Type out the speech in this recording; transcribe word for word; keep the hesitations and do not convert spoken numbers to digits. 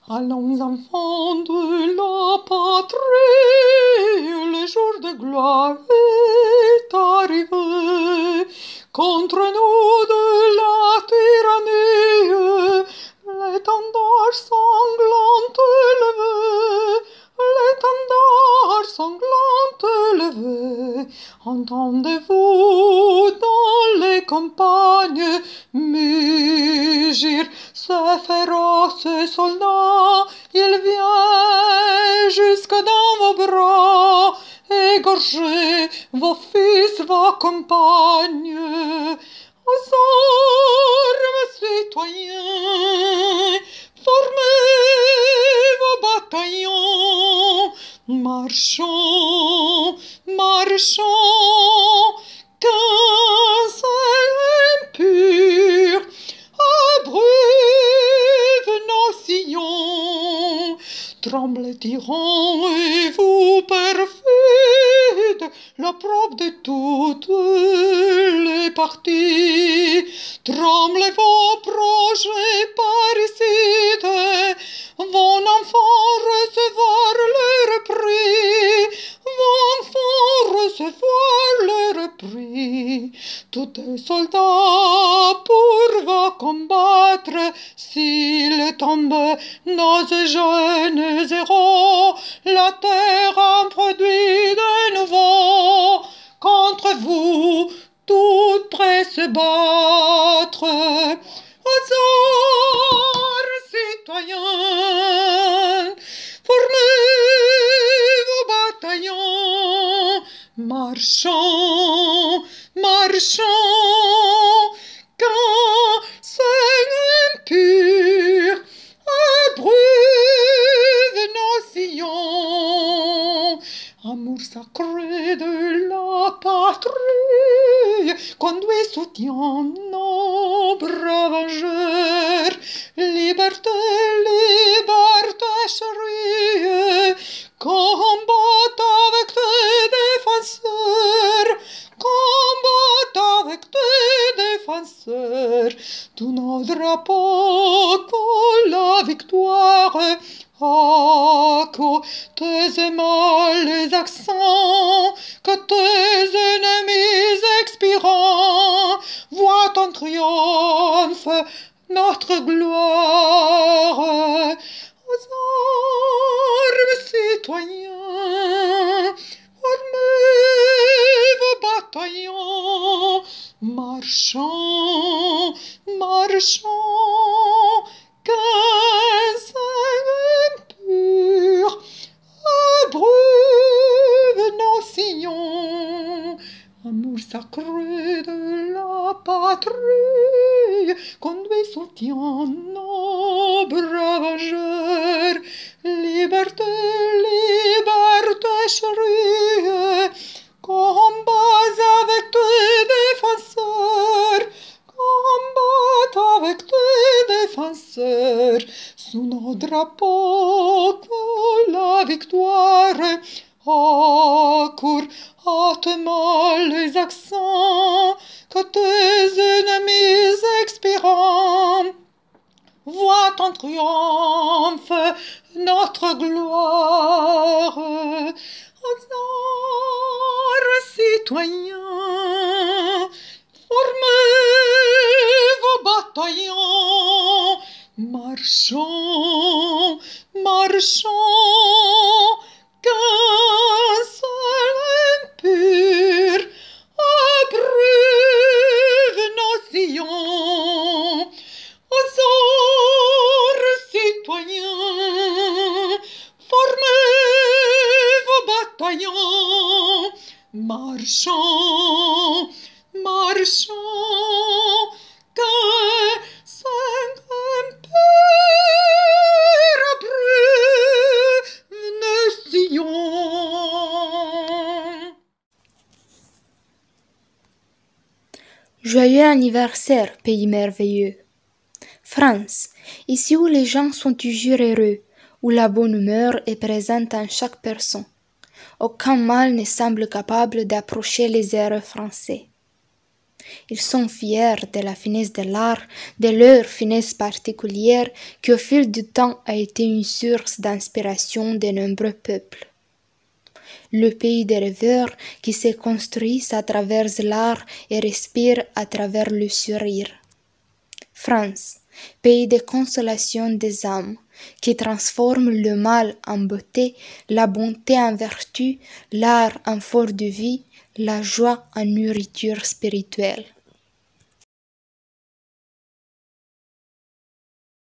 Allons, enfants de la patrie, le jour de gloire est arrivé. Contre nous de la tyrannie, l'étendard sanglant élevé, l'étendard sanglant élevé. Entendez-vous dans les campagnes mugir ce féroce soldat? Il vient jusque dans vos bras, égorger vos fils, vos compagnes. Aux armes, citoyens, formez vos bataillons. Marchons, marchons, qu'un sein impur abreuve nos sillons. Tremblez, tyrans, et vous perfides, l'opprobre de toutes les parties. Tremblez vos projets parricides, vos enfants recevoir leur prix, vos enfants recevoir leur prix. Tous les soldats pour vous combattre, s'ils tombent, nos jeunes héros, la terre en produit de nouveau. Contre vous, toutes prêts se battre. Aux armes, citoyens, formez vos bataillons. Marchons, marchons, qu'un sein impur abreuve nos sillons. Amour sacré de la patrie, conduit, soutient nos braves vengeurs. Liberté, liberté chérie, combat avec tes défenseurs, combat avec tes défenseurs. Tous nos drapeaux pour la victoire, à côtés les accents, que tes ennemis expirants voient en triomphe notre gloire. Aux armes, citoyens, formez vos bataillons. Marchons, marchons, qu'un sein impur abreuve nos sillons. Amour sacré de la patrie, conduit, soutient nos braves vengeurs. Liberté, liberté chérie, combat avec tes défenseurs, combat avec tes défenseurs. Sous nos drapeaux pour la victoire, accours hâtement les accents, que tes ennemis expirants voient en triomphe notre gloire. Aux armes, citoyens, formez vos bataillons. Marchons, marchons, qu'un sein impur abreuve nos sillons. Aux armes, citoyens, formez vos bataillons. Marchons, marchons, qu'un sein impur abreuve nos sillons. Joyeux anniversaire, pays merveilleux. France, ici où les gens sont toujours heureux, où la bonne humeur est présente en chaque personne. Aucun mal ne semble capable d'approcher les airs français. Ils sont fiers de la finesse de l'art, de leur finesse particulière qui au fil du temps a été une source d'inspiration de nombreux peuples. Le pays des rêveurs qui se construit à travers l'art et respire à travers le sourire. France, pays de consolation des âmes, qui transforme le mal en beauté, la bonté en vertu, l'art en force de vie, la joie en nourriture spirituelle.